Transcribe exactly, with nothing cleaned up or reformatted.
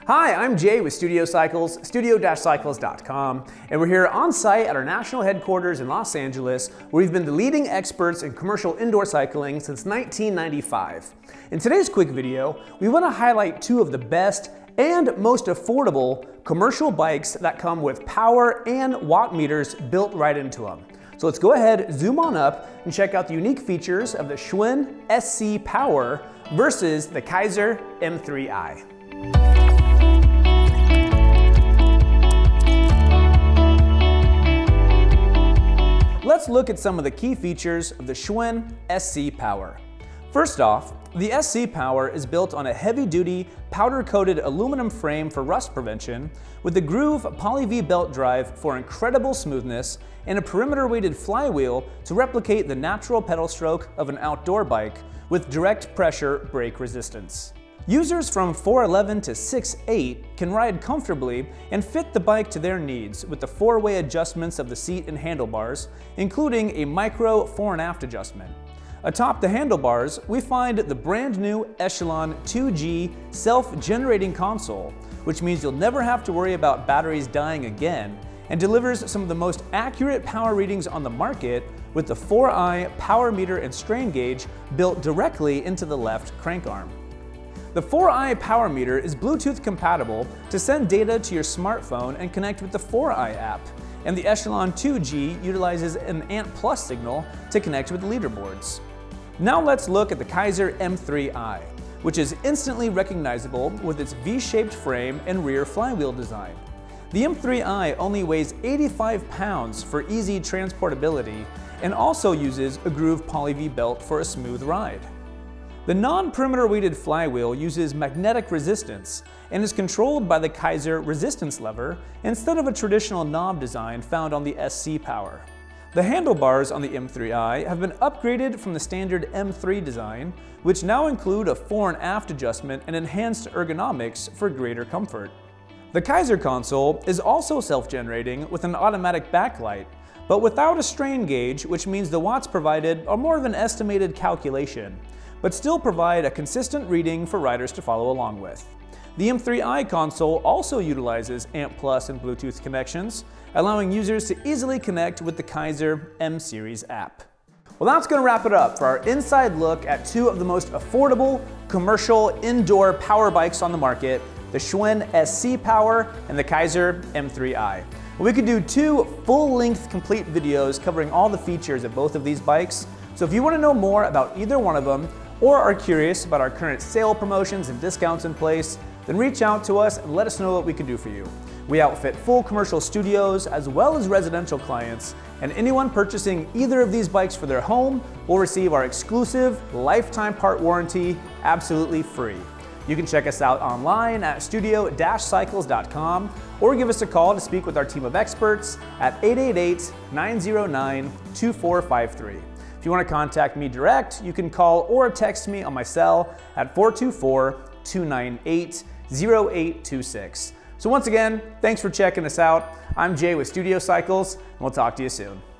Hi, I'm Jay with Studio Cycles, studio cycles dot com, and we're here on site at our national headquarters in Los Angeles, where we've been the leading experts in commercial indoor cycling since nineteen ninety-five. In today's quick video, we want to highlight two of the best and most affordable commercial bikes that come with power and watt meters built right into them. So let's go ahead, zoom on up, and check out the unique features of the Schwinn S C Power versus the Kaiser M three i. Let's look at some of the key features of the Schwinn S C Power. First off, the S C Power is built on a heavy-duty, powder-coated aluminum frame for rust prevention, with a groove Poly-V belt drive for incredible smoothness and a perimeter-weighted flywheel to replicate the natural pedal stroke of an outdoor bike with direct pressure brake resistance. Users from four eleven to six eight can ride comfortably and fit the bike to their needs with the four-way adjustments of the seat and handlebars, including a micro fore and aft adjustment. Atop the handlebars, we find the brand new Echelon two G self-generating console, which means you'll never have to worry about batteries dying again, and delivers some of the most accurate power readings on the market with the four i power meter and strain gauge built directly into the left crank arm. The four i power meter is Bluetooth compatible to send data to your smartphone and connect with the four i app, and the Echelon two G utilizes an Ant Plus signal to connect with leaderboards. Now let's look at the Kaiser M three i, which is instantly recognizable with its V-shaped frame and rear flywheel design. The M three i only weighs eighty-five pounds for easy transportability and also uses a groove Poly-V belt for a smooth ride. The non-perimeter weighted flywheel uses magnetic resistance and is controlled by the Kaiser resistance lever instead of a traditional knob design found on the S C Power. The handlebars on the M three i have been upgraded from the standard M three design, which now include a fore and aft adjustment and enhanced ergonomics for greater comfort. The Kaiser console is also self-generating with an automatic backlight, but without a strain gauge, which means the watts provided are more of an estimated calculation, but still provide a consistent reading for riders to follow along with. The M three i console also utilizes Ant Plus and Bluetooth connections, allowing users to easily connect with the Kaiser M Series app. Well, that's going to wrap it up for our inside look at two of the most affordable commercial indoor power bikes on the market, the Schwinn S C Power and the Kaiser M three i. We could do two full-length complete videos covering all the features of both of these bikes, so if you want to know more about either one of them, or are curious about our current sale promotions and discounts in place, then reach out to us and let us know what we can do for you. We outfit full commercial studios as well as residential clients, and anyone purchasing either of these bikes for their home will receive our exclusive lifetime part warranty absolutely free. You can check us out online at studio cycles dot com or give us a call to speak with our team of experts at eight eight eight, nine zero nine, two four five three. If you want to contact me direct, you can call or text me on my cell at four two four, two nine eight, zero eight two six. So once again, thanks for checking us out. I'm Jay with Studio Cycles, and we'll talk to you soon.